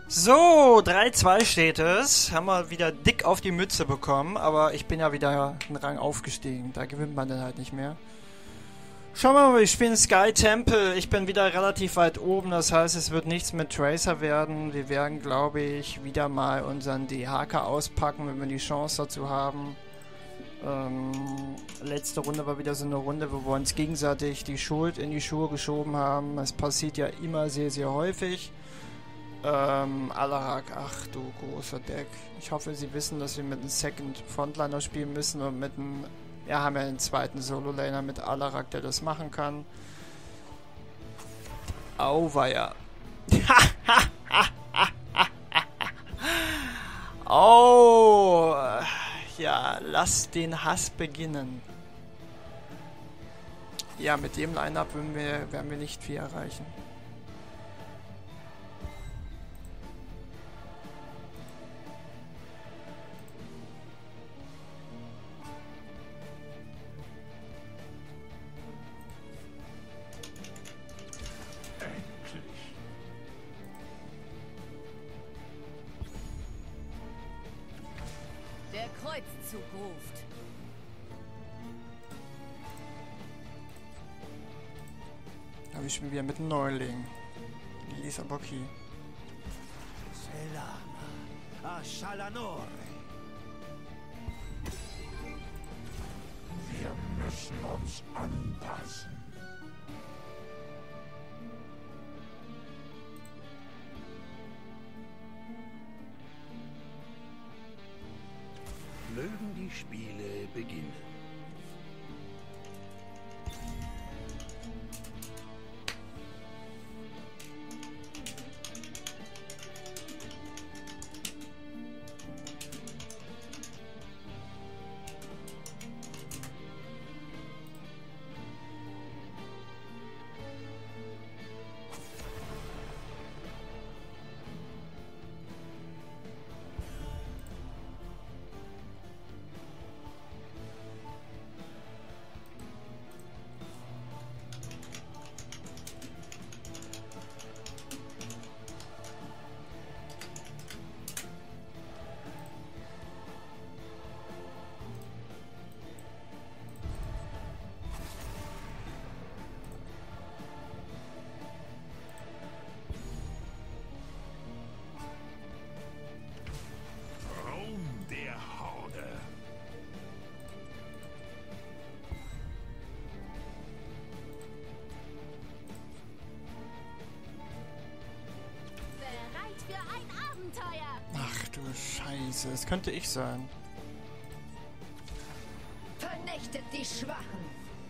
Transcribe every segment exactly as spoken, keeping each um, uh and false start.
So, drei zwei steht es. Haben wir wieder dick auf die Mütze bekommen, aber ich bin ja wieder einen Rang aufgestiegen. Da gewinnt man dann halt nicht mehr. Schauen wir mal, wir spielen Sky Temple. Ich bin wieder relativ weit oben, das heißt, es wird nichts mit Tracer werden. Wir werden, glaube ich, wieder mal unseren D H K auspacken, wenn wir die Chance dazu haben. Ähm, letzte Runde war wieder so eine Runde, wo wir uns gegenseitig die Schuld in die Schuhe geschoben haben. Das passiert ja immer sehr, sehr häufig. Ähm, Alarak, ach du großer Deck. Ich hoffe, Sie wissen, dass wir mit einem Second Frontliner spielen müssen und mit einem, ja, haben ja einen zweiten Solo-Laner mit Alarak, der das machen kann. Auweia. Oh, ja, lass den Hass beginnen. Ja, mit dem Line-Up werden wir, werden wir nicht viel erreichen. Der Kreuzzug ruft. Aber ich bin wieder mit einem Neuling. Lisa Bocchi. Selama Ashalanore. Wir müssen uns anpassen. Mögen die Spiele beginnen. Ach du Scheiße, das könnte ich sein. Vernichtet die Schwachen.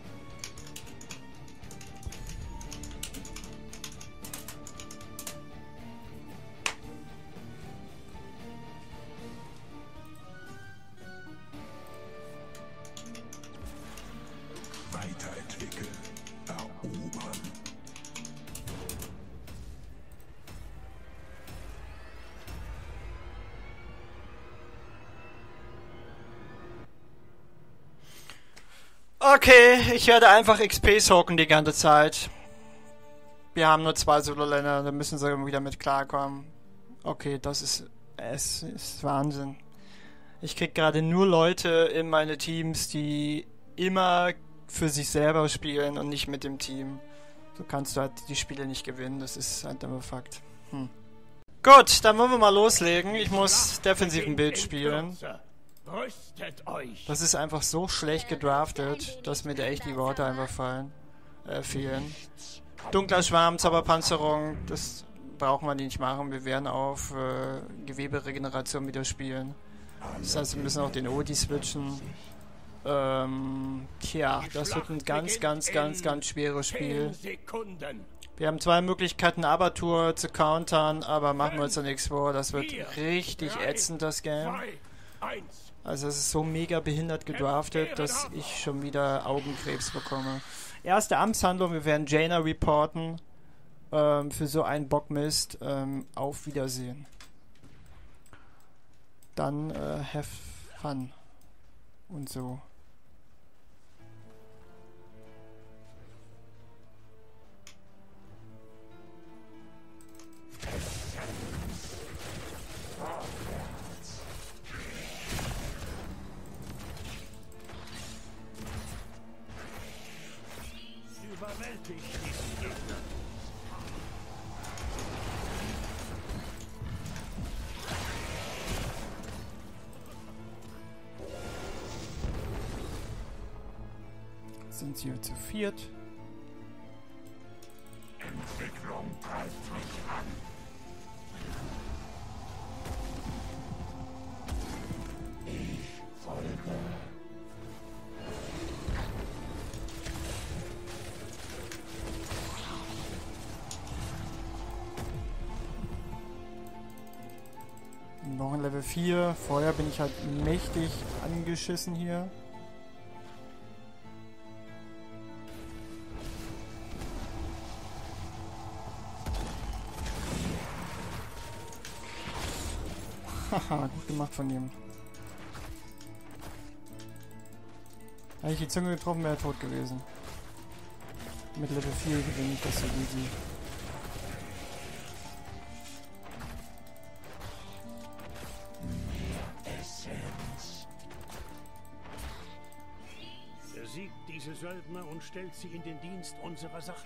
Weiterentwickeln. Erobern. Okay, ich werde einfach X P soaken die ganze Zeit. Wir haben nur zwei Solo-Länder, da müssen sie wieder mit klarkommen. Okay, das ist... Es ist Wahnsinn. Ich krieg gerade nur Leute in meine Teams, die immer für sich selber spielen und nicht mit dem Team. So kannst du halt die Spiele nicht gewinnen, das ist halt immer Fakt. Hm. Gut, dann wollen wir mal loslegen. Ich muss defensiven Bild spielen. Rüstet euch. Das ist einfach so schlecht gedraftet, dass mir da echt die Worte einfach fallen, äh, fehlen. Dunkler Schwarm, Zauberpanzerung, das brauchen wir nicht machen. Wir werden auf äh, Geweberegeneration wieder spielen. Das heißt, wir müssen auch den Odi switchen. Ähm, tja, das wird ein ganz, ganz, ganz, ganz schweres Spiel. Wir haben zwei Möglichkeiten, Abatur zu countern, aber machen wir uns da nichts vor. Das wird richtig ätzend, das Game. Also es ist so mega behindert gedraftet, dass ich schon wieder Augenkrebs bekomme. Erste Amtshandlung, wir werden Jaina reporten. Ähm, für so einen Bockmist. Ähm, auf Wiedersehen. Dann äh, have fun. Und so. Sind sie zu viert. Entwicklung treibt mich an. Ich folge. Noch ein Level vier. Vorher bin ich halt mächtig angeschissen hier. Haha, gut gemacht von ihm. Hätte ich die Zunge getroffen, wäre er tot gewesen. Mit Level vier gewinne ich das so easy. Besiegt diese Söldner und stellt sie in den Dienst unserer Sache.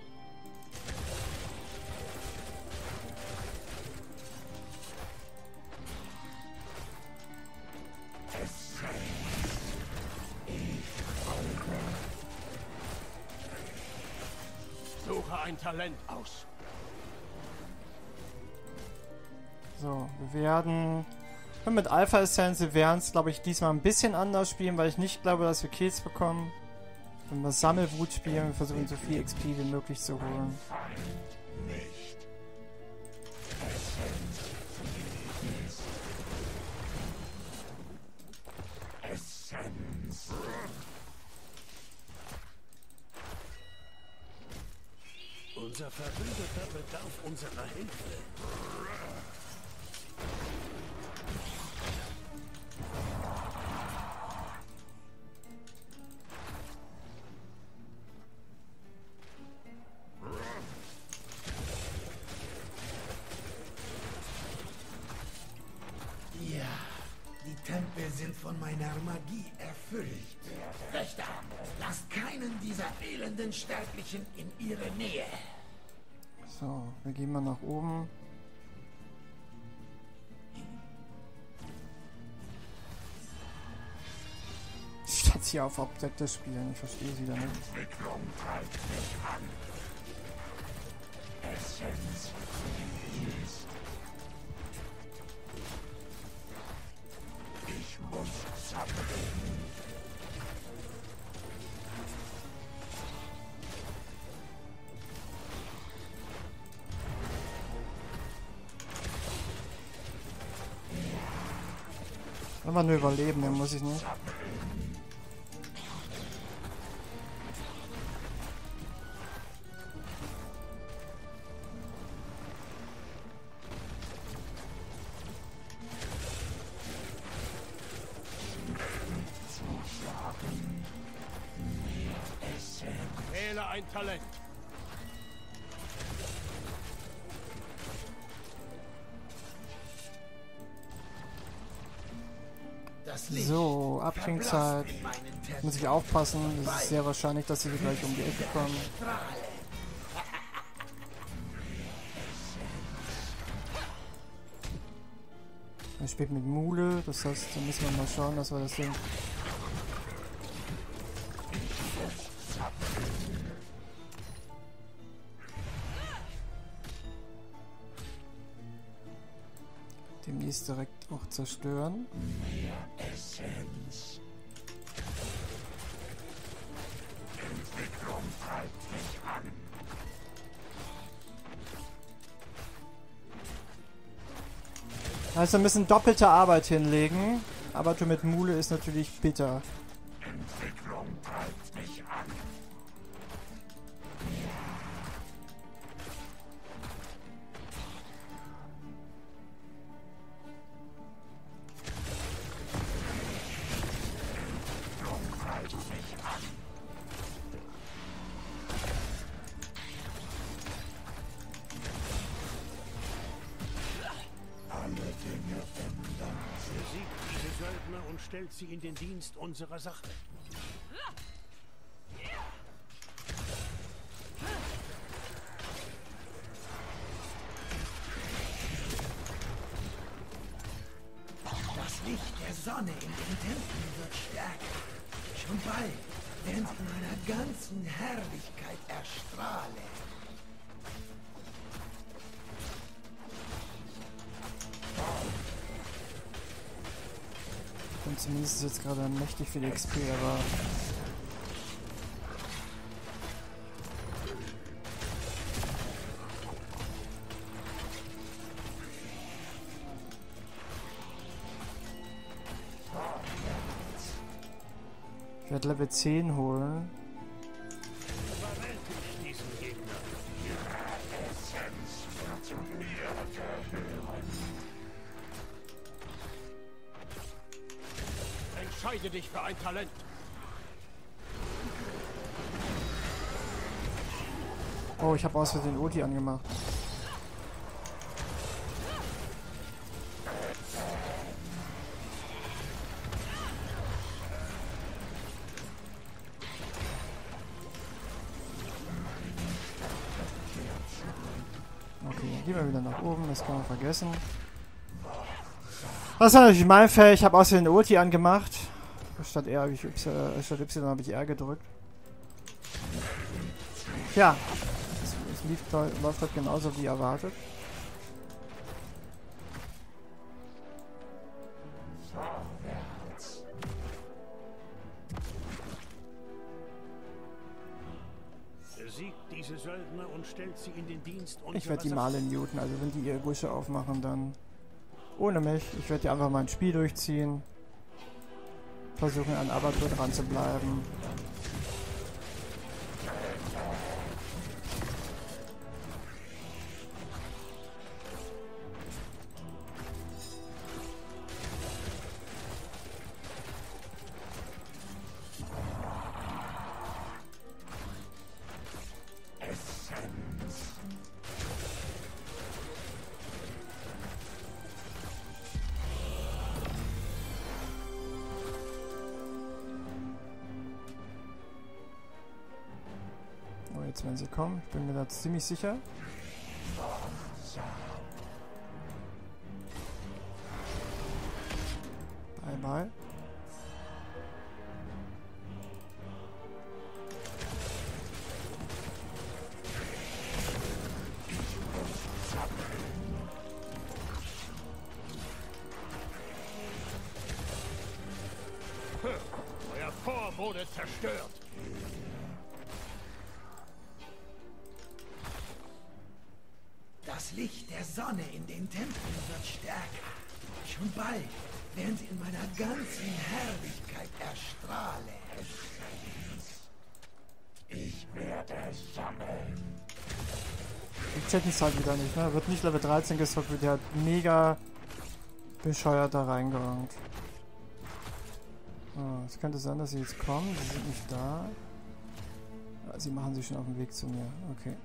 Suche ein Talent aus. So, wir werden mit Alpha Essenz, wir werden es, glaube ich, diesmal ein bisschen anders spielen, weil ich nicht glaube, dass wir Kills bekommen. Wenn wir Sammelwut spielen, wir versuchen so viel X P wie möglich zu holen. Nicht. Essenz. Unser Verbündeter bedarf unserer Hilfe. Ja, die Tempel sind von meiner Magie erfüllt. Wächter, lasst keinen dieser elenden Sterblichen in ihre Nähe. So, wir gehen mal nach oben. Statt hier auf Objekte spielen, ich verstehe sie da nicht. Entwicklung treibt mich an. Essenz ist. Ich muss sammeln. Einfach nur überleben, dann muss ich nicht. Wähle ein Talent. Das Licht So, Abklingzeit. verblasst in meinen Tempeln. Muss ich aufpassen, es ist sehr wahrscheinlich, dass sie gleich um die Ecke kommen. Er spielt mit Mule, das heißt, da müssen wir mal schauen, dass wir das Ding... demnächst direkt auch zerstören. Essenz. Entwicklung treibt mich an. Also wir müssen doppelte Arbeit hinlegen, aber mit Mule ist natürlich bitter. Entwicklung treibt mich an. Entwicklung treibt mich an. Alle Dinge ändern sich. Besiegt diese Söldner und stellt sie in den Dienst unserer Sache. Das Licht der Sonne in den Tempeln wird stärker. Schon bald während in meiner ganzen Herrlichkeit erstrahle. Und zumindest ist jetzt gerade mächtig viel X P, aber... Ich werde Level zehn holen. Entscheide dich für ein Talent. Oh, ich habe aus Versehen Ulti angemacht. Okay, gehen wir wieder nach oben, das kann man vergessen. Was war natürlich mein Feld? Ich habe aus Versehen Ulti angemacht. Statt R habe ich Y, äh, statt Y habe ich R gedrückt. Ja, es, es lief, läuft halt genauso wie erwartet. Besiegt diese Söldner und stellt sie in den Dienst. Ich werde die Male muten, also wenn die ihre Gusche aufmachen, dann ohne mich. Ich werde die einfach mal ein Spiel durchziehen. Versuchen an Abatur dran zu bleiben. Jetzt werden sie kommen. Ich bin mir da ziemlich sicher. Bye bye. Euer Fort wurde zerstört. Das Licht der Sonne in den Tempeln wird stärker. Schon bald, während in meiner ganzen Herrlichkeit erstrahle. Ich werde sammeln. Die checken es halt wieder nicht, ne? Wird nicht Level dreizehn geswappt, wird halt mega bescheuert da reingerankt. Oh, es könnte sein, dass sie jetzt kommen. Sie sind nicht da. Ja, sie machen sich schon auf den Weg zu mir. Okay.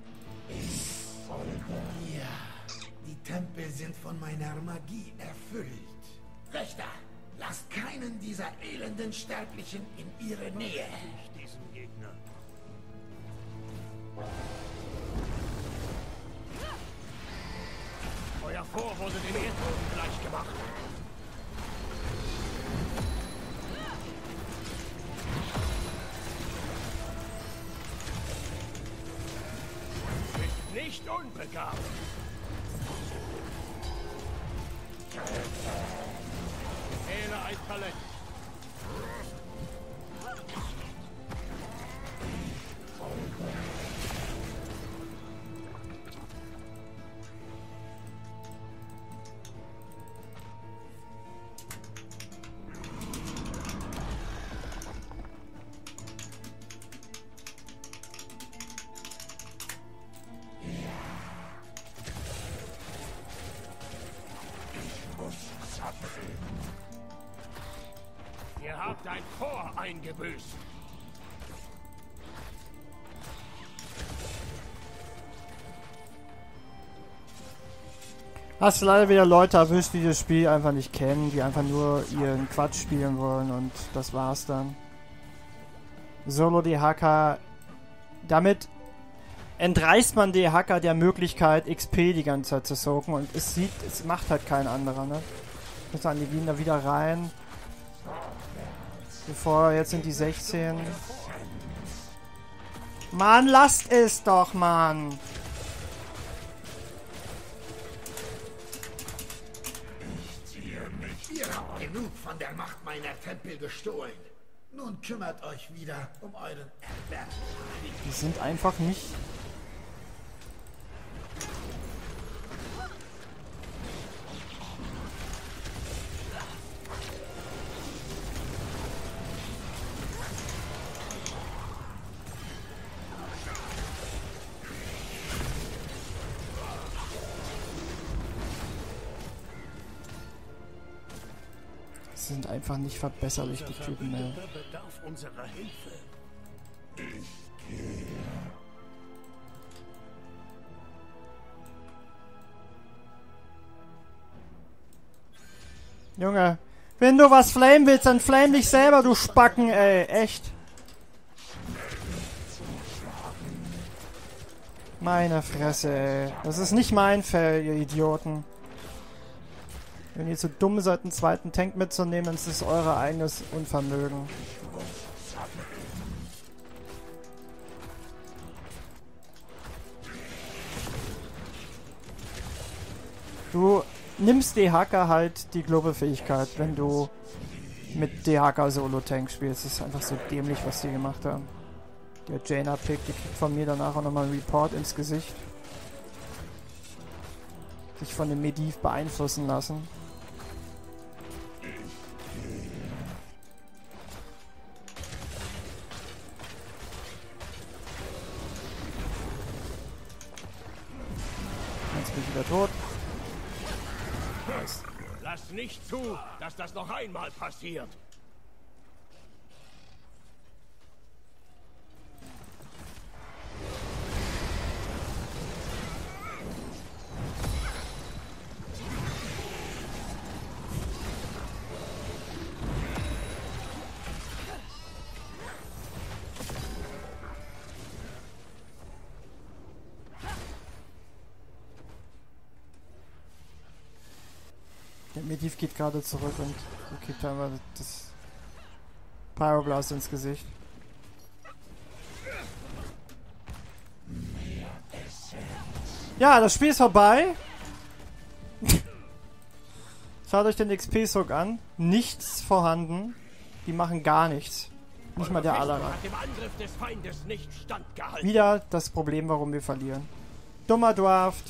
Ja, die Tempel sind von meiner Magie erfüllt. Wächter, lasst keinen dieser elenden Sterblichen in ihre Nähe. Ich diesen Gegner. Euer Fort wurde dem Erdboden gleich gemacht. Nicht unbegabt. Wähle ein Talent. Ihr habt ein Fort eingebüßt. Hast du leider wieder Leute erwischt, die das Spiel einfach nicht kennen, die einfach nur ihren Quatsch spielen wollen und das war's dann. Solo D H K. Damit entreißt man D H K der Möglichkeit, X P die ganze Zeit zu soaken und es sieht, es macht halt kein anderer, ne? Ich sagen, die gehen da wieder rein. Bevor, jetzt sind die sechzehn. Mann, lasst es doch, Mann. Ihr habt genug von der Macht meiner Tempel gestohlen. Nun kümmert euch wieder um euren erbärmlichen. Die sind einfach nicht... sind einfach nicht verbesserlich, die Typen, ey. Bedarf unserer Hilfe. Junge, wenn du was flamen willst, dann flame dich selber, du Spacken, ey. Echt. Meine Fresse, ey. Das ist nicht mein Fell, ihr Idioten. Wenn ihr zu dumm seid, einen zweiten Tank mitzunehmen, dann ist es euer eigenes Unvermögen. Du nimmst D H K halt die Global-Fähigkeit, wenn du mit D H K Solo-Tank spielst. Das ist einfach so dämlich, was die gemacht haben. Der Jaina-Pick, die kriegt von mir danach auch nochmal einen Report ins Gesicht. Sich von dem Medivh beeinflussen lassen. Jetzt bin ich wieder tot. Nice. Lass nicht zu, dass das noch einmal passiert. Der Medivh geht gerade zurück und kriegt einfach das Pyroblast ins Gesicht. Ja, das Spiel ist vorbei. Schaut euch den X P-Sock an. Nichts vorhanden. Die machen gar nichts. Nicht mal der Alara. Wieder das Problem, warum wir verlieren. Dummer Draft.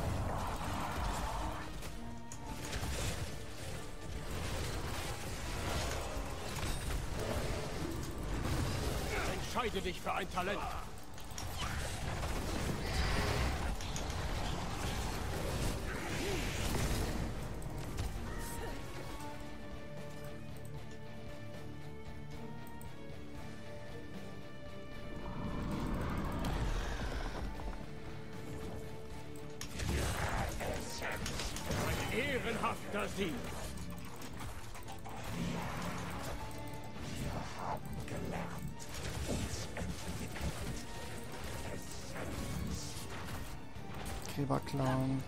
Entscheide dich für ein Talent. Ein ehrenhafter Sieg. Clown.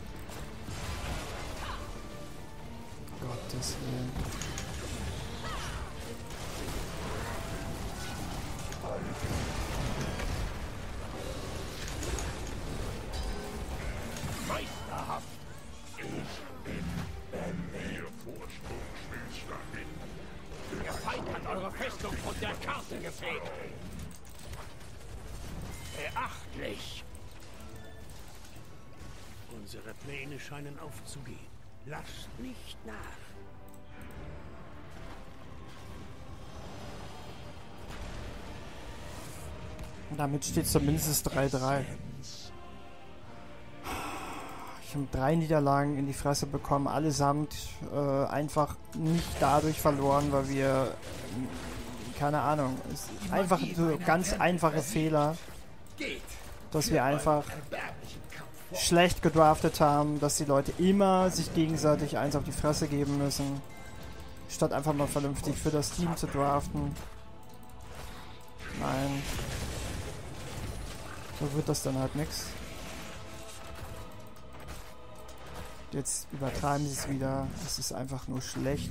Gottes Willen. Meisterhaft. Ich bin Ben. Ihr Vorsprung schmilzt dahin. Der Feind hat eure Festung von der Karte gefegt. Beachtlich. Unsere Pläne scheinen aufzugehen. Lasst nicht nach. Und damit steht zumindest drei drei. Ich habe drei Niederlagen in die Fresse bekommen, allesamt äh, einfach nicht dadurch verloren, weil wir, keine Ahnung, es ist einfach so ganz einfache Fehler, dass wir einfach schlecht gedraftet haben, dass die Leute immer sich gegenseitig eins auf die Fresse geben müssen, statt einfach mal vernünftig für das Team zu draften. Nein. So wird das dann halt nix. Jetzt übertreiben sie es wieder. Es ist einfach nur schlecht.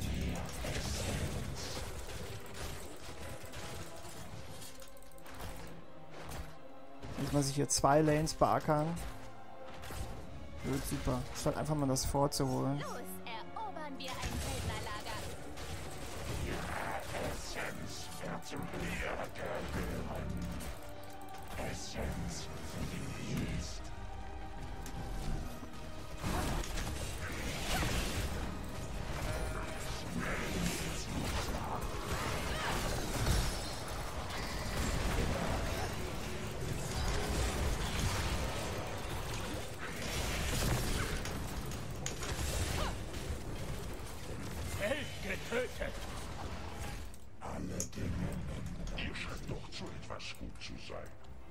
man sich hier zwei Lanes beackern. Wird super. Statt einfach mal das vorzuholen. Los, erobern wir ein Söldnerlager. Essenz wird zum Leer gehören. Essenz fließt. Getötet. Alle Dinge. Ihr scheint doch zu etwas gut zu sein.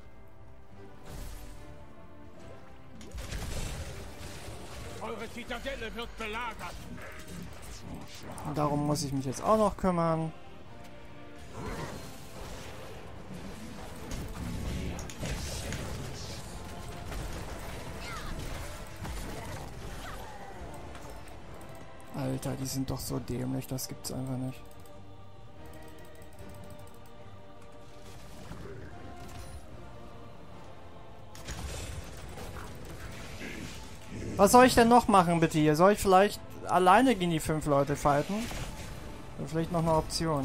Eure Zitadelle wird belagert. Und darum muss ich mich jetzt auch noch kümmern. Alter, die sind doch so dämlich, das gibt's einfach nicht. Was soll ich denn noch machen, bitte hier? Soll ich vielleicht alleine gegen die fünf Leute fighten? Oder vielleicht noch eine Option.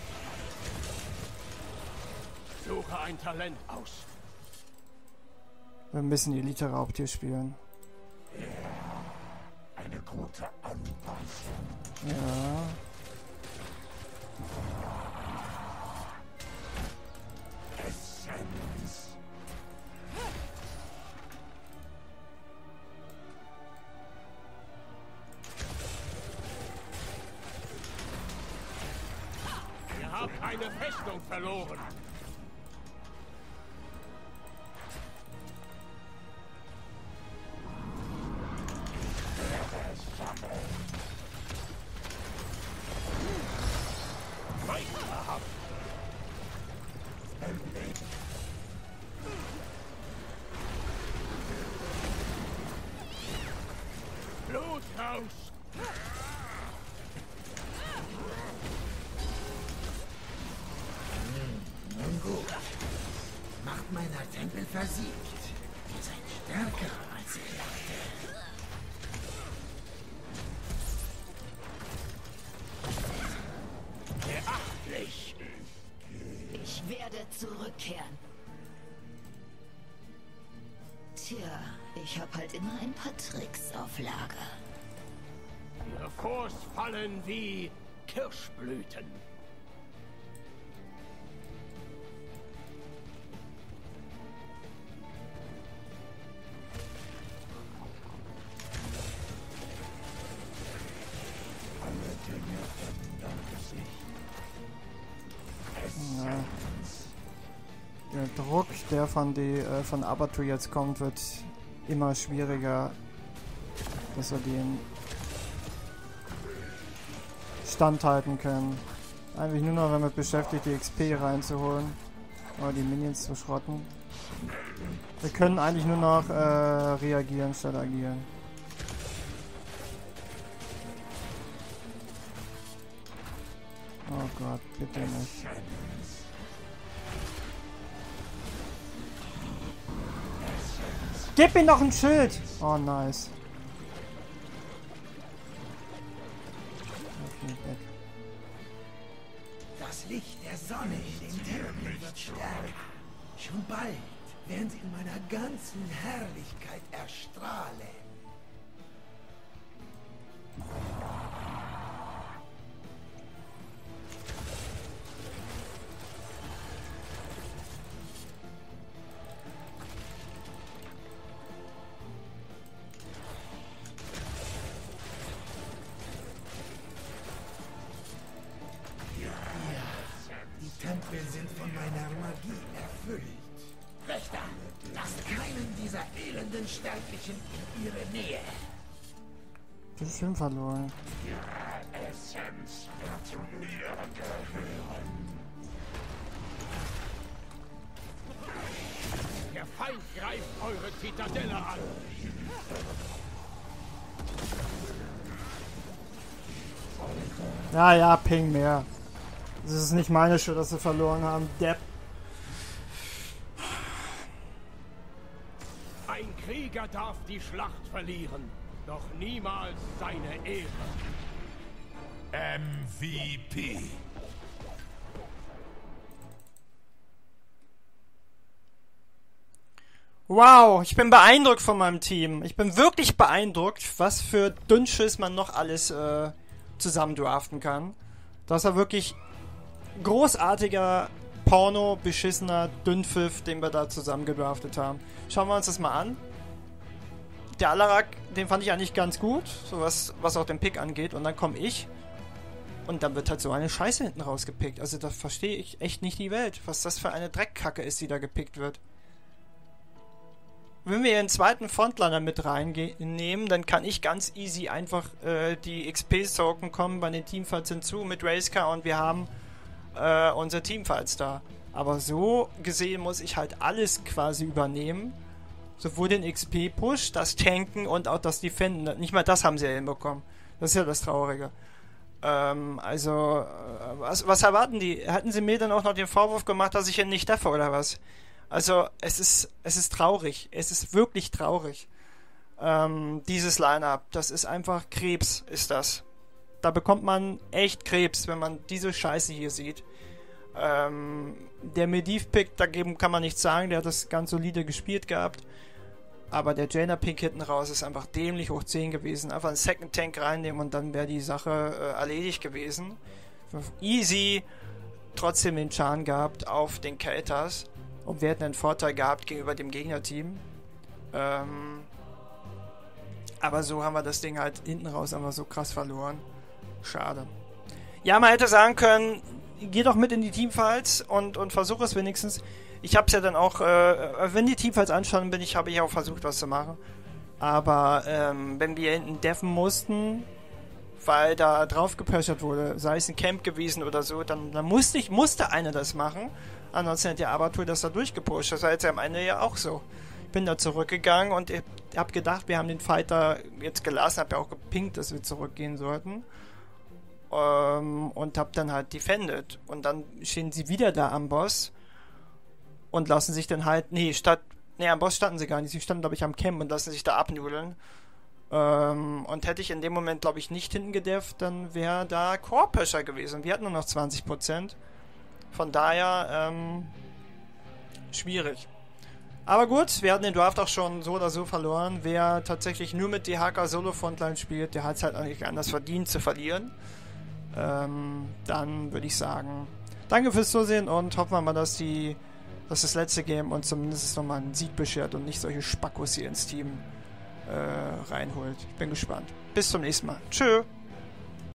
Suche ein Talent aus. Wir müssen Elite-Raubtier spielen. Eine gute Anpassung. Ja. Essenz. Ihr habt eine Festung verloren. Bluthaus! Nun gut. Macht meiner Tempel versiegt. Ihr seid stärker, als ich dachte. Beachtlich! Ich werde zurückkehren. Tja, ich hab halt immer ein paar Tricks auf Lager. Ihre Forts fallen wie Kirschblüten. Alle Dinge ändern sich. Ja. Der Druck, der von, die, äh, von Abatur jetzt kommt, wird immer schwieriger, dass wir den standhalten können. Eigentlich nur noch damit beschäftigt, die X P reinzuholen oder die Minions zu schrotten. Wir können eigentlich nur noch äh, reagieren statt agieren. Oh Gott, bitte nicht. Gib mir noch ein Schild! Oh, nice. Okay, weg. Das Licht der Sonne in den Tempeln wird stärker. Schon bald werden sie in meiner ganzen Herrlichkeit erstrahlen. Die Tempel sind von meiner Magie erfüllt. Wächter, lasst keinen dieser elenden Sterblichen in ihre Nähe. Das ist schön verloren. Essenz wird zu mir gehören. Der Feind greift eure Zitadelle an. Ja, ja, ping mehr. Es ist nicht meine Schuld, dass wir verloren haben. Depp. Krieger darf die Schlacht verlieren, doch niemals seine Ehre. M V P. Wow, ich bin beeindruckt von meinem Team. Ich bin wirklich beeindruckt, was für Dünnschiss man noch alles äh, zusammen draften kann. Das war wirklich großartiger, Porno, beschissener Dünnpfiff, den wir da zusammen gedraftet haben. Schauen wir uns das mal an. Der Alarak, den fand ich eigentlich ganz gut, so was, was auch den Pick angeht. Und dann komme ich und dann wird halt so eine Scheiße hinten rausgepickt. Also da verstehe ich echt nicht die Welt, was das für eine Dreckkacke ist, die da gepickt wird. Wenn wir den zweiten Frontliner mit reinnehmen, dann kann ich ganz easy einfach äh, die X P-Token kommen bei den Teamfights hinzu mit Racecar und wir haben äh, unsere Teamfights da. Aber so gesehen muss ich halt alles quasi übernehmen. Sowohl den X P-Push, das Tanken und auch das Defenden. Nicht mal das haben sie ja hinbekommen. Das ist ja das Traurige. Ähm, also, äh, was, was erwarten die? Hatten sie mir dann auch noch den Vorwurf gemacht, dass ich ihn nicht treffe oder was? Also, es ist, es ist traurig. Es ist wirklich traurig. Ähm, dieses Line-Up, das ist einfach Krebs, ist das. Da bekommt man echt Krebs, wenn man diese Scheiße hier sieht. Ähm, der Medivh-Pick, dagegen kann man nichts sagen, der hat das ganz solide gespielt gehabt. Aber der Jaina-Pick hinten raus ist einfach dämlich hoch zehn gewesen. Einfach einen Second Tank reinnehmen und dann wäre die Sache äh, erledigt gewesen. Easy trotzdem den Chan gehabt auf den Kelters. Und wir hätten einen Vorteil gehabt gegenüber dem Gegnerteam. Ähm, aber so haben wir das Ding halt hinten raus einfach so krass verloren. Schade. Ja, man hätte sagen können, geh doch mit in die Teamfights und, und versuch es wenigstens. Ich hab's ja dann auch, äh, wenn die Teamfights anschauen bin ich, habe ich auch versucht, was zu machen. Aber ähm, wenn wir hinten deffen mussten, weil da drauf gepressert wurde, sei es ein Camp gewesen oder so, dann, dann musste ich, musste einer das machen. Ansonsten hat der Abatur das da durchgepusht. Das war jetzt am Ende ja auch so. Ich bin da zurückgegangen und ich hab gedacht, wir haben den Fighter jetzt gelassen, hab ja auch gepinkt, dass wir zurückgehen sollten. Ähm, und hab dann halt defended. Und dann stehen sie wieder da am Boss und lassen sich dann halt, nee, statt, nee, am Boss standen sie gar nicht, sie standen, glaube ich, am Camp und lassen sich da abnudeln. Ähm, und hätte ich in dem Moment, glaube ich, nicht hinten gedefft, dann wäre da Core-Pusher gewesen. Wir hatten nur noch zwanzig Prozent. Von daher, ähm, schwierig. Aber gut, wir hatten den Draft auch schon so oder so verloren. Wer tatsächlich nur mit D H K Solo Frontline spielt, der hat es halt eigentlich anders verdient zu verlieren. Ähm, dann würde ich sagen, danke fürs Zusehen und hoffen wir mal, dass die, dass das letzte Game uns zumindest nochmal einen Sieg beschert und nicht solche Spackos hier ins Team äh, reinholt. Ich bin gespannt. Bis zum nächsten Mal. Tschö.